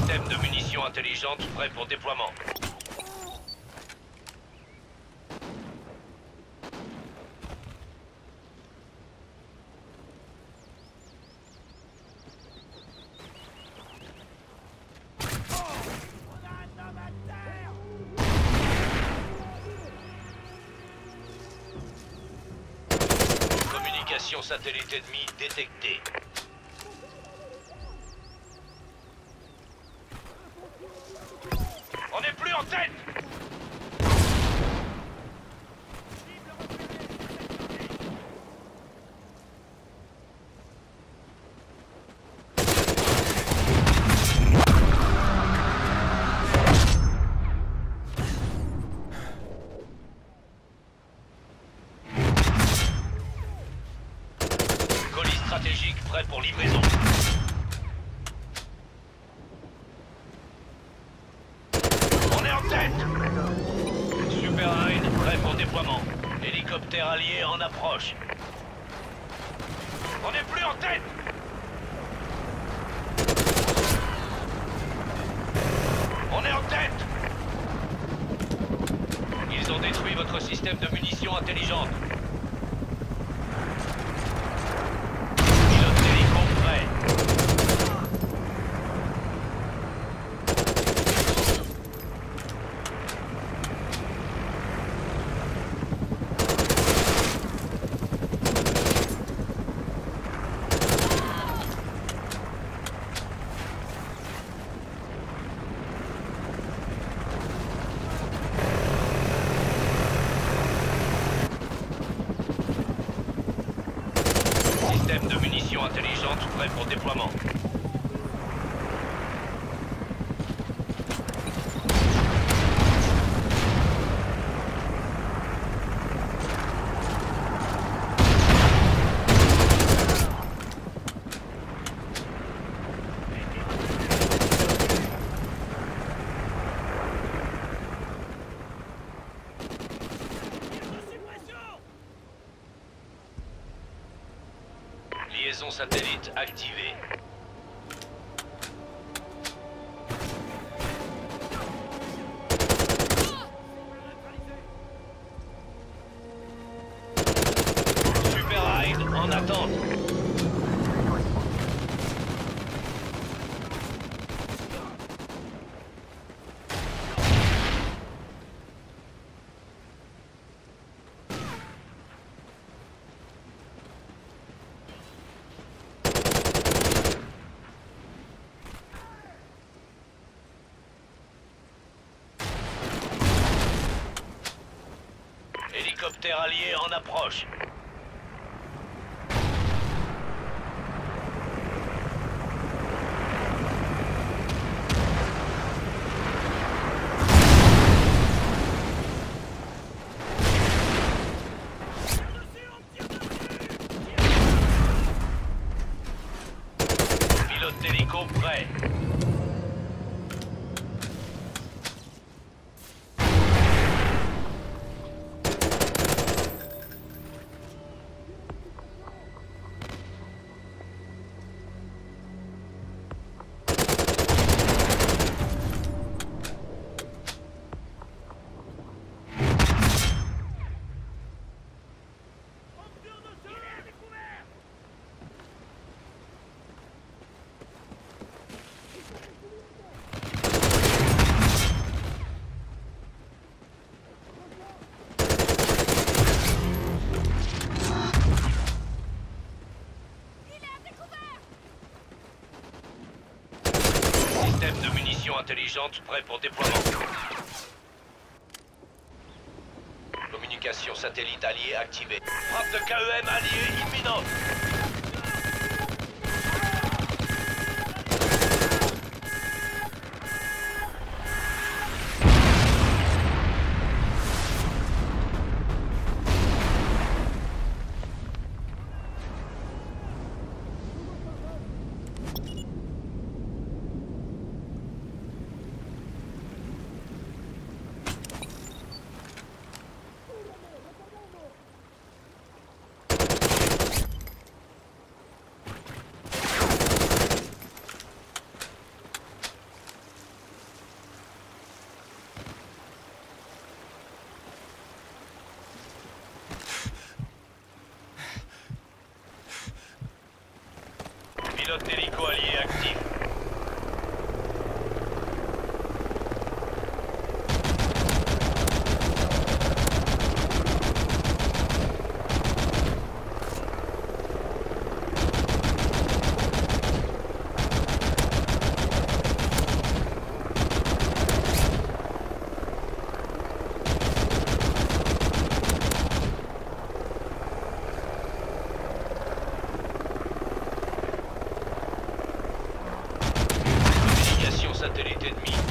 Système de munitions intelligentes prêt pour déploiement. Communication satellite ennemi détectée. On n'est plus en tête! Colis stratégique prêt pour livraison. On est en tête! Super Hind prêt pour déploiement. Hélicoptère allié en approche. On n'est plus en tête! On est en tête! Ils ont détruit votre système de munitions intelligentes. Pilote d'hélico prêt. Système de munitions intelligentes prêt pour déploiement. Liaison satellite activée. Super Hind en attente. Hélicoptère allié en approche. Pilote d'hélico prêt. Système de munitions intelligentes prêt pour déploiement. Communication satellite alliée activée. Frappe de KEM alliée imminente. pilote d'hélico allié actif. Satellite ennemi